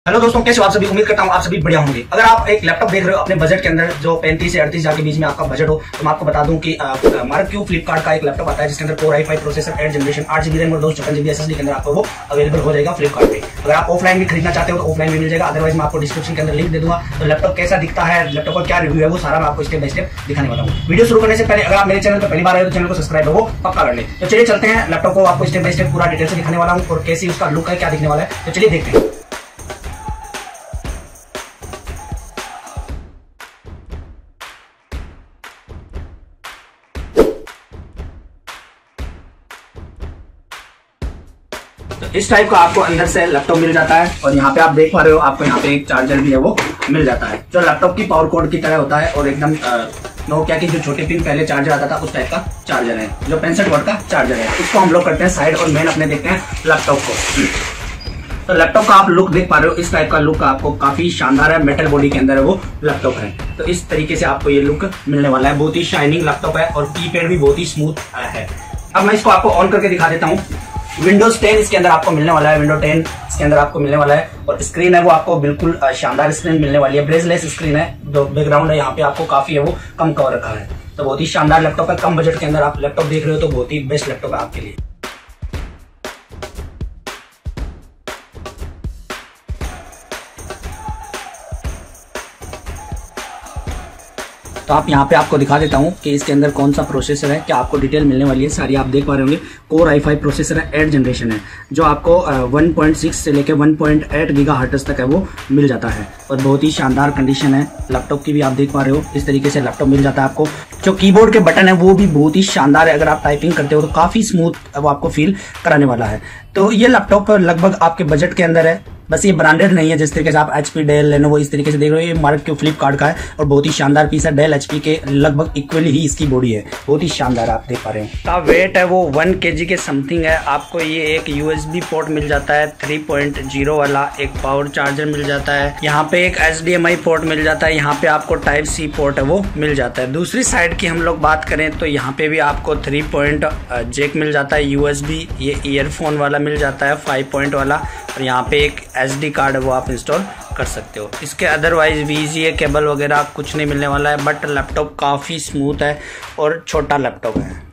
Hello दोस्तों, कैसे हो आप सभी। उम्मीद करता हूँ आप सभी बढ़िया होंगे। अगर आप एक लैपटॉप देख रहे हो अपने बजट के अंदर जो 35 से 38 हजार के बीच में आपका बजट हो, तो मैं आपको बता दूं कि हमारा क्यों फ्लिपकार्ट का एक लैपटॉप आता है जिसके अंदर Core i5 processor 8 generation 8GB RAM और 256GB SSD के अंदर आपको वो अवेलेबल हो जाएगा फ्लिपकार्ट पे। अगर आप ऑफलाइन भी खरीदना चाहते हो तो ऑफलाइन भी मिल जाएगा, अदरवाइज मैं आपको डिस्क्रिप्शन के अंदर लिंक दे दूंगा। तो लैपटॉप कैसा दिखता है, लैपटॉप का क्या रिव्यू है, वो सारा मैं आपको स्टेप बाय स्टेप दिखाने वाला हूँ। वीडियो शुरू करने से पहले अगर आप मेरे चैनल पर पहली बार आए तो चैनल को सब्सक्राइब हो पक्का कर ले। तो चलिए चलते हैं, लैपटॉप को आपको स्टेप बाय स्टेप पूरा डिटेल से दिखाने वाला हूँ और कैसी उसका लुक है, क्या दिखने वाला है। तो चलिए देखते हैं। तो इस टाइप का आपको अंदर से लैपटॉप मिल जाता है और यहाँ पे आप देख पा रहे हो, आपको यहाँ पे एक चार्जर भी है वो मिल जाता है जो लैपटॉप की पावर कोड की तरह होता है और एकदम नोकिया की जो छोटे पिन पहले चार्जर आता था उस टाइप का चार्जर है, जो 65 वाट का चार्जर है। इसको हम लोग करते हैं साइड और मेन अपने देखते हैं लैपटॉप को। तो लैपटॉप का आप लुक देख पा रहे हो, इस टाइप का लुक आपको काफी शानदार है, मेटल बॉडी के अंदर है वो लैपटॉप है। तो इस तरीके से आपको ये लुक मिलने वाला है, बहुत ही शाइनिंग लैपटॉप है और कीपैड भी बहुत ही स्मूथ है। अब मैं इसको आपको ऑन करके दिखा देता हूँ। विंडोज 10 इसके अंदर आपको मिलने वाला है, विंडो 10 इसके अंदर आपको मिलने वाला है और स्क्रीन है वो आपको बिल्कुल शानदार स्क्रीन मिलने वाली है। ब्रेसलेस स्क्रीन है, जो बैकग्राउंड है यहाँ पे आपको काफी है वो कम कवर रखा है। तो बहुत ही शानदार लैपटॉप है, कम बजट के अंदर आप लैपटॉप देख रहे हो तो बहुत ही बेस्ट लैपटॉप है आपके लिए। तो आप यहाँ पे आपको दिखा देता हूँ कि इसके अंदर कौन सा प्रोसेसर है, क्या आपको डिटेल मिलने वाली है सारी आप देख पा रहे होंगे। Core i5 प्रोसेसर है, 8 जनरेशन है, जो आपको 1.6 से लेके 1.8 गीगाहर्ट्ज तक है वो मिल जाता है और बहुत ही शानदार कंडीशन है लैपटॉप की भी आप देख पा रहे हो। इस तरीके से लैपटॉप मिल जाता है आपको। जो कीबोर्ड के बटन है वो भी बहुत ही शानदार है, अगर आप टाइपिंग करते हो तो काफी स्मूथ वो आपको फील कराने वाला है। तो ये लैपटॉप लगभग आपके बजट के अंदर है, बस ये ब्रांडेड नहीं है जिस तरीके से आप HP, डेल, लेनोवो इस तरीके से देख रहे हो। ये मार्क क्यू फ्लिपकार्ट का है और बहुत ही शानदार पीस है, डेल HP के लगभग इक्वली ही इसकी बॉडी है, बहुत ही शानदार आप देख पा रहे हो। का वेट है वो 1 kg के समथिंग है। आपको ये एक USB पोर्ट मिल जाता है 3.0 वाला, एक पावर चार्जर मिल जाता है, यहाँ पे एक HDMI पोर्ट मिल जाता है, यहाँ पे आपको Type-C पोर्ट है वो मिल जाता है। दूसरी साइड की हम लोग बात करें तो यहाँ पे भी आपको 3 पॉइंट जैक मिल जाता है, USB, ये ईयरफोन वाला मिल जाता है 5 पॉइंट वाला, और यहाँ पे एक SD कार्ड है वो आप इंस्टॉल कर सकते हो। इसके अदरवाइज VGA केबल वगैरह कुछ नहीं मिलने वाला है, बट लैपटॉप काफ़ी स्मूथ है और छोटा लैपटॉप है।